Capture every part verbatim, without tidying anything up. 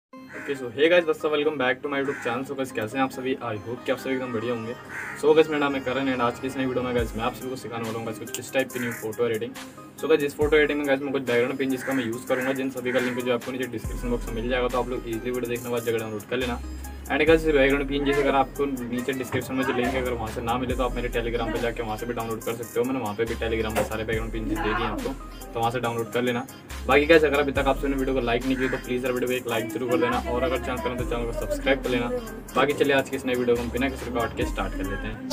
Okay so hey guys दोस्तों welcome back to my YouTube channel. So guys कैसे हैं आप सभी? आई होप कि आप सभी एकदम बढ़िया होंगे। सो गाइस मेरा नाम है करण एंड आज की इस नई वीडियो में गाइस मैं आप सभी को सिखाने वाला हूँ गाइस कुछ इस टाइप की new photo editing. So guys इस फोटो एडिटिंग में गाइस मैं कुछ बैकग्राउंड पेन जिसका मैं यूज़ करूँगा, जिन सभी का लिंक जो आपको नीचे डिस्क्रिप्शन बॉक्स में मिल जाएगा, तो आप लोग इजीली वीडियो देखने के बाद जगह डाउनलोड कर लेना। एंड गाइस बैकग्राउंड पेन जैसे अगर आपको नीचे डिस्क्रिप्शन में जो लिंक है अगर वहाँ से ना मिले तो आप मेरे टेलीग्राम पे जाके वहाँ से भी डाउनलोड कर सकते हो। मैंने वहाँ पे भी टेलीग्राम में सारे बैकग्राउंड पेन दे दिए आपको, तो वहाँ से डाउनलोड कर लेना। बाकी गाइस अगर अभी तक आपने वीडियो को लाइक नहीं किया तो प्लीज़ वीडियो को एक लाइक जरूर कर देना, और अगर चैनल करें तो चैनल को सब्सक्राइब कर लेना। बाकी चलिए आज की इस नई वीडियो को हम बिना किसी रुकावट के स्टार्ट कर लेते हैं।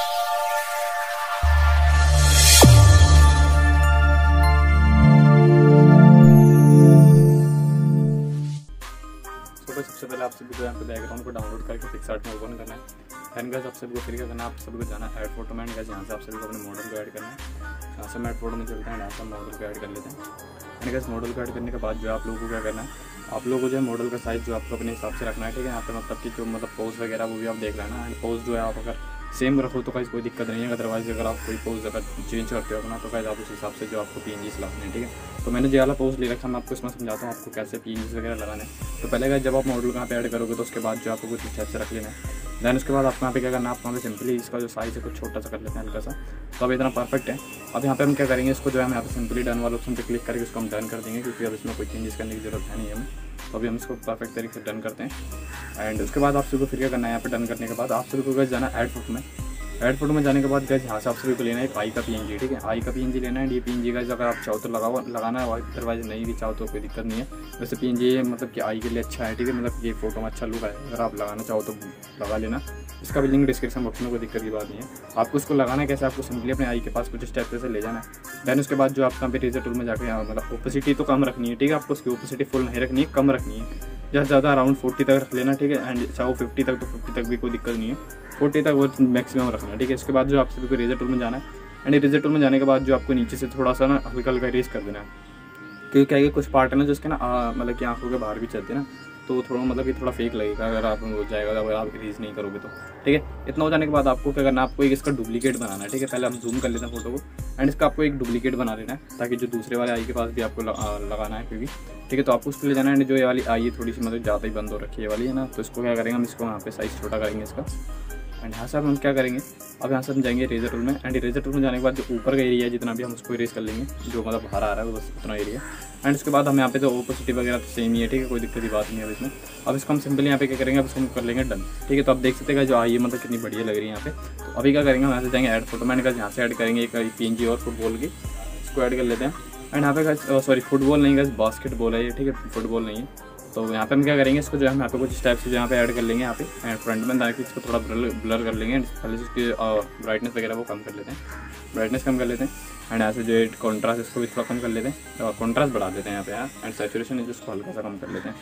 सबसे पहले आप सभी को यहाँ पे बैकग्राउंड को डाउनलोड करके पिक्सआर्ट में ओपन करना है। एंड गाइस आप सभी को फिर क्या करना है, आप सभी को जाना है ऐड फोटो में। गाइस यहाँ से आप सभी को अपने मॉडल को ऐड करना है। यहाँ से मैं ऐड फोटो में चलते हैं, यहाँ से मॉडल को ऐड कर लेते हैं। एंड गाइस मॉडल को ऐड करने के बाद जो आप लोगों को क्या करना है, आप लोगों को जो है मॉडल का साइज़ जो आपको अपने हिसाब से रखना है। ठीक है, यहाँ पे मतलब कि जो मतलब पोज वगैरह वो भी आप देख लेना। एंड पोज जो है आप अगर सेम रखो तो गाइस कोई दिक्कत नहीं है, अदरवाइज अगर आप कोई पोज अगर चेंज करते हो अपना तो गाइस आप उस हिसाब से जो आपको पीएनजीस लगाने हैं। ठीक है, तो मैंने जो वाला पोज ले रखा है मैं आपको इसमें समझाता हूँ आपको कैसे पीएनजीस वगैरह लगाने हैं। तो पहले गाइस जब आप मॉडल कहाँ पे ऐड करोगे तो उसके बाद जो आपको कुछ इस से रख लेना है। देन उसके बाद आपको यहाँ पे क्या करना है, आप वहाँ पे सिंपली इसका जो साइज़ है कुछ छोटा सा कर लेते हैं हल्का सा। तो अब इतना परफेक्ट है। अब यहाँ पे हम क्या करेंगे, इसको जो है हम यहाँ पे सिंपली डन वाले ऑप्शन पे क्लिक करके इसको हम डन कर देंगे, क्योंकि अब इसमें कोई चेंजेस करने की जरूरत है नहीं है हमें। तो अभी हम इसको परफेक्ट तरीके से डन करते हैं। एंड उसके बाद आप सभी को फिर क्या करना है, यहाँ पे डन करने के बाद आप सभी को जाना ऐड फोटो में। ऐड फोटो में जाने के बाद गाइस यहाँ से आप सभी को लेना है एक आई का पीएनजी। ठीक है, आई का पीएनजी लेना है। ये पीएनजी गाइस अगर आप चाहो तो लगाओ लगाना है, अदरवाइज नहीं भी चाहो तो कोई दिक्कत नहीं है। वैसे पीएनजी मतलब कि आई के लिए अच्छा है। ठीक है, मतलब ये फोटो में अच्छा लुक है, अगर आप लगाना चाहो तो लगा लेना। इसका भी लिंक डिस्क्रिप्शन बॉक्स में, कोई दिक्कत की बात नहीं है। आपको इसको लगाना है कैसे, आपको सिंपली अपने आई के पास कुछ स्टेप से ले जाना है। देन उसके बाद जो आपका पे रेजर टूल में जाकर यहाँ मतलब ओपेसिटी तो कम रखनी है। ठीक है, आपको उसकी ओपेसिटी फुल नहीं रखनी है, कम रखनी है, ज़्यादा ज़्यादा अराउंड फोर्टी तक रख लेना। ठीक है, एंड चाहो फिफ्टी तक तो फिफ्टी तक भी कोई दिक्कत नहीं है, फोर्टी तक वो मैक्सिमम रखना है। ठीक है, इसके बाद जो आप सभी को रेजर टूल में जाना है। एंड रेजर टूल में जाने के बाद जो आपको नीचे से थोड़ा सा ना हल्का हल्का इरेज कर देना है, क्योंकि क्या है कुछ पार्ट है ना जो उसके ना मतलब कि आंखों के बाहर भी चलते हैं ना, तो थोड़ा मतलब कि थोड़ा फेक लगेगा अगर आप हो जाएगा अगर आप इरेज नहीं करोगे तो। ठीक है, इतना हो जाने के बाद आपको क्या करना है, आपको एक इसका डुप्लीकेट बनाना है। ठीक है, पहले हम जूम कर लेते हैं फोटो को एंड इसका आपको एक डुप्लीकेट बना लेना है, ताकि जो दूसरे वाले आई के पास भी आपको लगाना है क्योंकि। ठीक है, तो आपको उसके लिए जाना है। जो ये वाली आई है थोड़ी सी मतलब ज़्यादा ही बंद हो रखी है वाली है ना, तो इसको क्या करेंगे हम, इसको यहाँ पे साइज़ छोटा करेंगे इसका। एंड यहाँ से हम क्या करेंगे, अब यहाँ से हम जाएंगे रेजर टूल में। एंड रेजर टूल में जाने के बाद जो ऊपर का एरिया है जितना भी हम उसको इरेज कर लेंगे, जो मतलब बाहर आ रहा है बस उतना एरिया। एंड उसके बाद हम यहाँ पे जो ओपोसिटी वगैरह तो सेम ही है। ठीक है, कोई दिक्कत की बात नहीं है अब इसमें। अब इसको हम सिंपली यहाँ पे क्या करेंगे, अब इसको हम कर लेंगे डन। ठीक है, तो आप देख सकते हैं जो आई है मतलब कितनी बढ़िया लग रही है यहाँ पे। तो अभी क्या करेंगे, हम यहाँ से जाएंगे ऐड फोटो में। यहाँ से ऐड करेंगे एक पीएनजी और फुटबॉल की, इसको ऐड कर लेते हैं। एंड यहाँ पे सॉरी फुटबॉल नहीं है, बास्केटबॉल है ये। ठीक है, फुटबॉल नहीं है। तो यहाँ पे हम क्या करेंगे, इसको जो है हम यहाँ पे कुछ स्टेप्स से यहाँ पे ऐड कर लेंगे यहाँ पे। एंड फ्रंट में ताकि इसको थोड़ा ब्लर कर लेंगे। पहले इसकी ब्राइटनेस वगैरह वो कम कर लेते हैं, ब्राइटनेस कम कर लेते हैं। एंड यहाँ से जो कॉन्ट्रास्ट इसको भी थोड़ा कम कर लेते हैं और कॉन्ट्रास्ट बढ़ा देते हैं यहाँ पे यार। एंड सैचुरेशन है जिसको हल्का सा कम कर लेते हैं।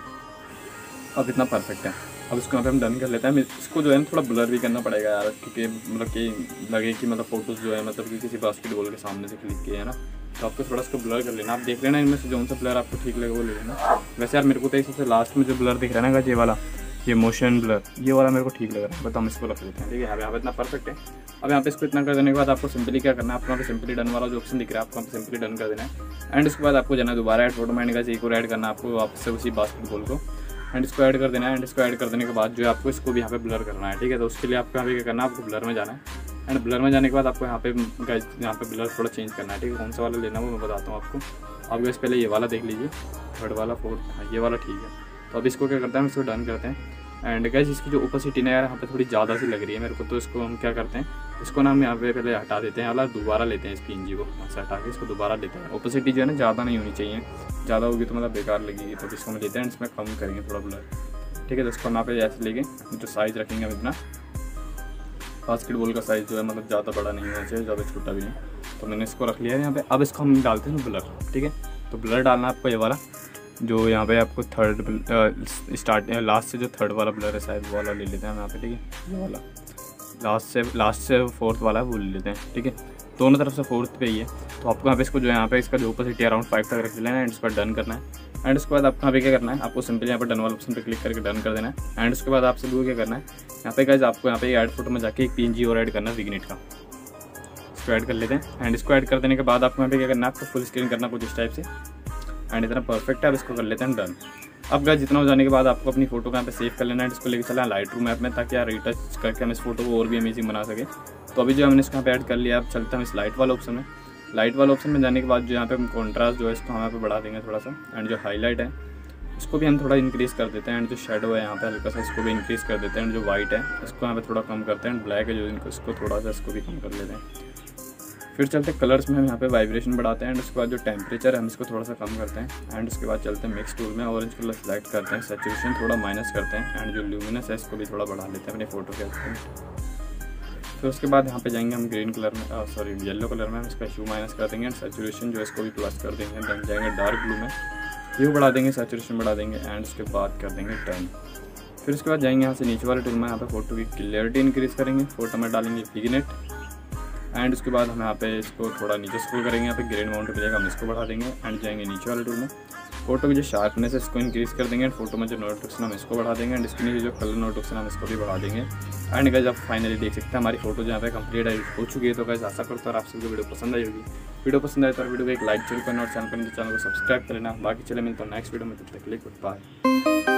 अब इतना परफेक्ट है। अब इसको यहाँ पे हम डन कर लेते हैं। इसको जो है थोड़ा ब्लर भी करना पड़ेगा यार, क्योंकि मतलब कि लगे कि मतलब फोटोज़ जो है मतलब कि किसी बास्केटबॉल के सामने से क्लिक किए है ना, तो आपको थोड़ा इसको ब्लर कर लेना। आप देख लेना इनमें से जो सा ब्लर आपको ठीक लगे वो ले लेना। वैसे यार मेरे को तो सबसे लास्ट में जो ब्लर दिख रहा है ना ये वाला, ये मोशन ब्लर, ये वाला मेरे को ठीक लग रहा है, बट हम इसको रख लेते हैं। ठीक है, यहाँ पे इतना परफेक्ट है। अब यहाँ पे इसको इतना कर देने के बाद आपको सिंपली क्या करना है, आपको यहाँ पे सिंपली डन वाला जो ऑप्शन दिख रहा है आपको सिंपली डन कर देना है। एंड उसके बाद आपको जाना है दोबारा ऐड फोटो में। एक और ऐड करना है आपको वापस से उसी बास्केटबॉल को, एंड इसको ऐड कर देना है। एंड इसको ऐड कर देने के बाद जो है आपको इसको भी यहाँ पे ब्लर करना है। ठीक है, तो उसके लिए आपको यहाँ पे क्या करना है, आपको ब्लर में जाना है। एंड ब्लर में जाने के बाद आपको यहाँ पे गाइस यहाँ पे ब्लर थोड़ा चेंज करना है। ठीक है, कौन सा वाला लेना है वो मैं बताता हूँ आपको। आप गाइस पहले ये वाला देख लीजिए, थर्ड वाला, फोर्थ, हाँ ये वाला ठीक है। तो अब इसको क्या करते हैं, हम इसको डन करते हैं। एंड गाइस इसकी जो ओपेसिटी ना यार यहाँ पे थोड़ी ज़्यादा सी लग रही है मेरे को, तो इसको हम क्या करते हैं, इसको ना हम यहाँ पे पहले हटा देते हैं, वाला दोबारा लेते हैं इस पीएनजी को, ऐसा हटा के इसको दोबारा लेते हैं। ओपेसिटी जो है ना ज़्यादा नहीं होनी चाहिए, ज़्यादा होगी तो मतलब बेकार लगेगी, तो इसको हम लेते हैं इसमें कम करेंगे थोड़ा ब्लर। ठीक है, तो इसको हम यहाँ पे ऐसे लेके जो साइज़ रखेंगे हम इतना, बास्केटबॉल का साइज़ जो है मतलब ज़्यादा बड़ा नहीं होना चाहिए, ज़्यादा छोटा भी नहीं। तो मैंने इसको रख लिया है यहाँ पे। अब इसको हम डालते हैं ब्लर। ठीक है, तो ब्लर डालना आपको ये वाला, जो यहाँ पे आपको थर्ड स्टार्ट लास्ट से जो थर्ड वाला ब्लर है शायद वो वाला ले लेते हैं हम यहाँ पे। ठीक है, ये वाला लास्ट से लास्ट से फोर्थ वाला है वो ले लेते हैं। ठीक है, दोनों तरफ से फोर्थ पे ही है। तो आपको यहाँ पे इसको जो है यहाँ पे इसका जो ओपेसिटी अराउंड फाइव तक रख लेना है। एंड इस पर डन करना है। एंड उसके बाद आपको यहाँ पे क्या करना है, आपको सिंपली यहाँ पे डन वाला ऑप्शन पे क्लिक करके डन कर देना है। एंड उसके बाद आपसे दूर क्या करना है, यहाँ पे गाइस आपको यहाँ पे ऐड फोटो में जाके एक पीएनजी और ऐड करना है विग्नेट का, इसको ऐड कर लेते हैं। एंड इसको ऐड कर देने के बाद आपको यहाँ पे क्या करना है, आपको फुल स्क्रीन करना कुछ इस टाइप से। एंड इतना परफेक्ट है। अब इसको कर लेते हैं डन। अब गाइस जितना हो जाने के बाद आपको अपनी फोटो को यहाँ पे सेव कर लेना है, इसको लेके चला लाइट रूम ऐप में, ताकि यार रिटच करके हम इस फोटो को और भी अमेजिंग बना सके। तो अभी जो हमने इसको यहाँ पे ऐड कर लिया, अब चलते हैं इस लाइट वाले ऑप्शन में। लाइट वाले ऑप्शन में जाने के बाद जो यहाँ पे हम कॉन्ट्रास्ट जो है इसको हम यहाँ पे बढ़ा देंगे थोड़ा सा, एंड जो हाईलाइट है इसको भी हम थोड़ा इंक्रीज़ कर देते हैं, एंड जो शेडो है यहाँ पे हल्का सा इसको भी इंक्रीज़ कर देते हैं, एंड जो वाइट है इसको यहाँ पे थोड़ा कम करते हैं, ब्लैक है जो इनको इसको थोड़ा सा इसको भी कम कर लेते हैं। फिर चलते हैं कलर्स में, हम यहाँ पे वाइब्रेशन बढ़ाते हैं, एंड उसके बाद जो टेम्परेचर है हम इसको थोड़ा सा कम करते हैं, एंड उसके बाद चलते हैं मिक्स टूल में, ऑरेंज कलर सेलेक्ट करते हैं, सैचुरेशन थोड़ा माइनस करते हैं, एंड जो ल्यूमिनस है इसको भी थोड़ा बढ़ा लेते हैं अपने फोटो के अंदर। फिर उसके बाद यहाँ पे जाएंगे हम ग्रीन कलर में, सॉरी येलो कलर में, हम इसका ह्यू माइनस कर देंगे, एंड सैचुरेशन जो इसको भी प्लस कर देंगे। देन जाएंगे डार्क ब्लू में, ह्यू बढ़ा देंगे, सैचुरेशन बढ़ा देंगे, एंड उसके बाद कर देंगे टर्न। फिर उसके बाद जाएंगे यहाँ से नीचे वाले टूल में, यहाँ पे फोटो की क्लियरिटी इंक्रीज़ करेंगे, फोटो में डालेंगे विग्नेट, एंड उसके बाद हम यहाँ पे इसको थोड़ा नीचे स्क्रॉल करेंगे, यहाँ पे ग्रेन माउंट मिलेगा, हम इसको बढ़ा देंगे, एंड जाएंगे नीचे वाले टूल में, फोटो की जो शार्पनेस है इसको इंक्रीज़ कर देंगे, एंड फोटो में जो नोटिफिकेशन हम इसको बढ़ा देंगे, एंड इसके नीचे जो कलर नोटिफिकेशन हम इसको भी बढ़ा देंगे। एंड गाइस आप फाइनली देख सकते हैं हमारी फोटो जो यहाँ पे कंप्लीट हो चुकी है। तो गाइस आशा करता हूँ आप सभी को वीडियो पसंद आई होगी। वीडियो पसंद आए तो वीडियो को एक लाइक जरूर करना और चैनल पर चैनल को सब्सक्राइब कर लेना। बाकी चले मिलता हूँ नेक्स्ट वीडियो में, तब तक के लिए गुड बाय।